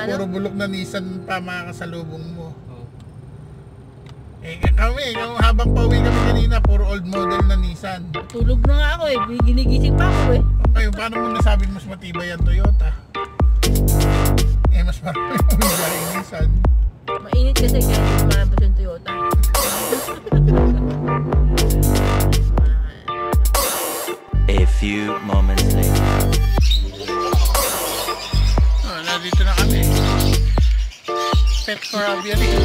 Puro bulok na Nissan pa makakasalubong mo. Eh kami, habang pauwi kami kanina, puro old model na Nissan. Tulog na nga ako eh, ginigising pa ako eh. Okay, paano mo nasabing mas matibay ang Toyota? Eh mas marami yung biyahe Nissan. Mainit kasi kaya hindi malabas yung Toyota. A few moments later. Oh, nandito na kami. Pet Carabia rin.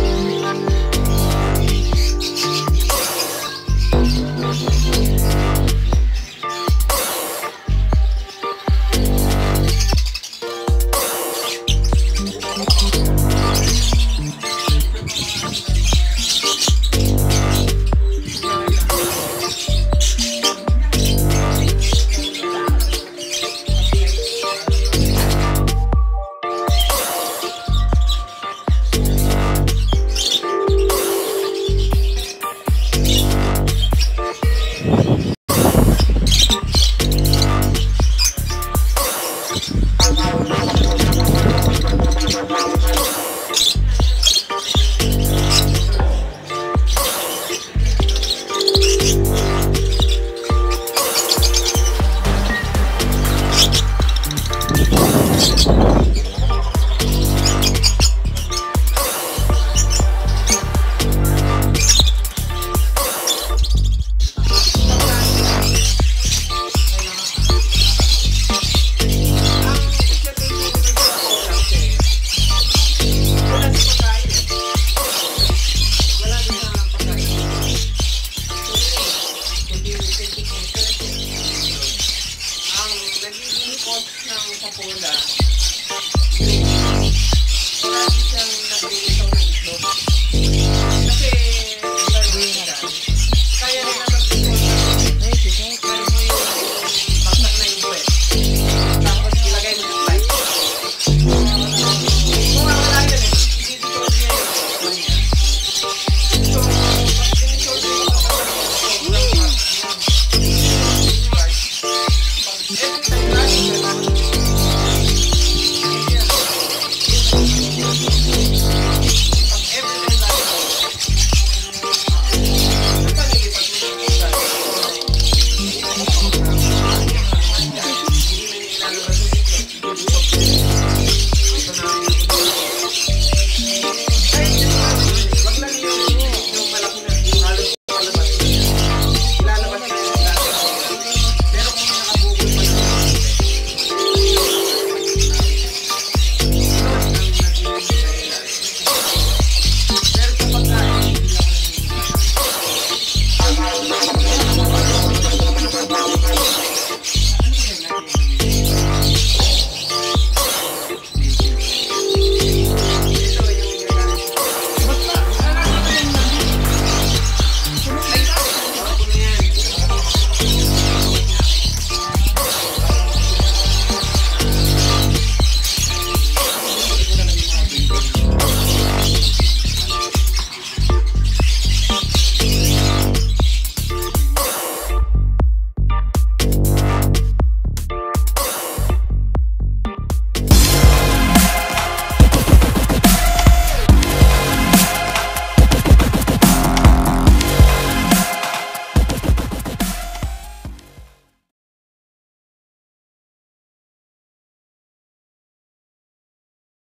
Ng Papola, marami siyang nabili